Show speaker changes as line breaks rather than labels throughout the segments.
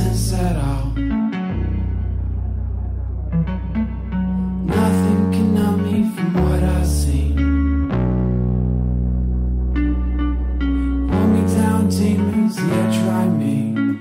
sense at all. Nothing can numb me from what I see. Pull me down, demons, yeah, try me.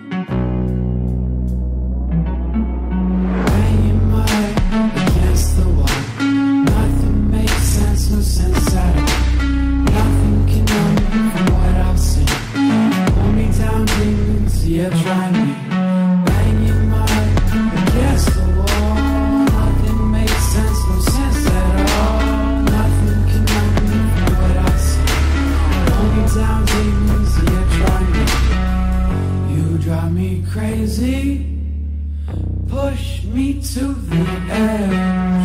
Banging my head against the wall. Nothing makes sense, no sense at all. Nothing can numb me from what I've seen. Pull me down, demons, yeah, try me. Banging my head against the wall. Nothing makes sense, no sense at all. Nothing can numb me from what I've seen. Pull me down, demons, yeah, try me. You drive me crazy, push me to the edge.